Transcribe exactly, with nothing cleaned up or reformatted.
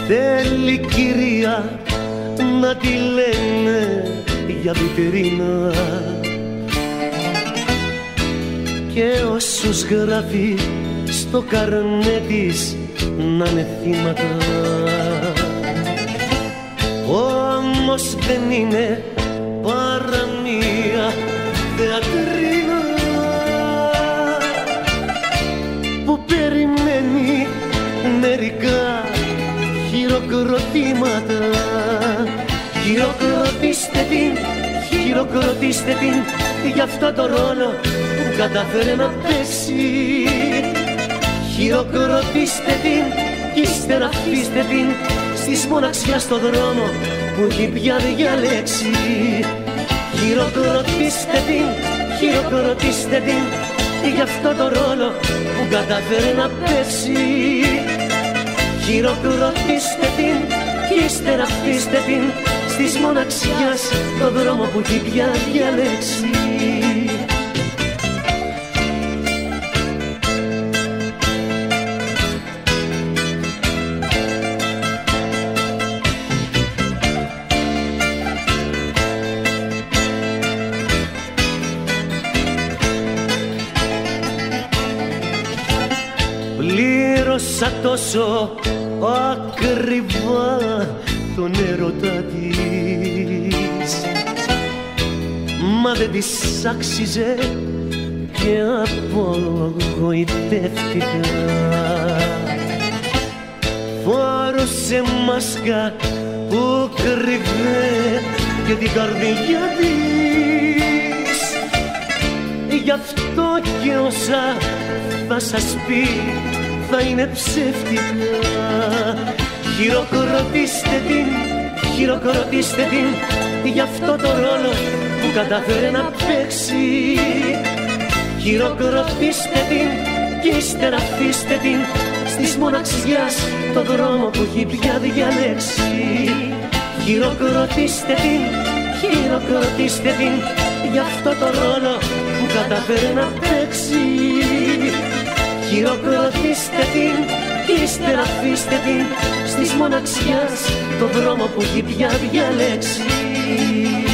θέλει κυρία να τη λένε για βιτρίνα και όσους γράφει στο καρνέ της να είναι θύματα. Όμως δεν είναι παρά μία θεατρίνα που περιμένει μερικά χειροκροτήματα. Χειροκροτήστε την, χειροκροτήστε την για αυτό το ρόλο που κατάφερε να παίξει. Χειροκροτήστε την κι ύστερα αφήστε την στις μοναξιά στο δρόμο που έχει πια διαλέξει. Χειροκροτήστε την, χειροκροτήστε την για αυτό το ρόλο που κατάφερε να παίξει. Χειροκροτήστε την κι ύστερα αφήστε την στις μοναξιάς το δρόμο που έχει πια διαλέξει. Πλήρωσα τόσο ακριβά τον έρωτα της, μα δεν της άξιζε και απογοητεύτηκα. Φόρωσε μάσκα που κρύβε και την καρδιά της. Γι' αυτό και όσα θα σας πει θα είναι ψεύτικα. Χειροκροτήστε την, χειροκροτήστε την για αυτό το ρόλο που κατάφερε να παίξει. Χειροκροτήστε την κι ύστερα αφήστε την στις μοναξιάς το δρόμο που έχει πια διαλέξει. Χειροκροτήστε την, χειροκροτήστε την για αυτό το ρόλο που κατάφερε να παίξει. Χειροκροτήστε την κι ύστερα αφήστε την στις μοναξιάς το δρόμο που έχει πια διαλέξει.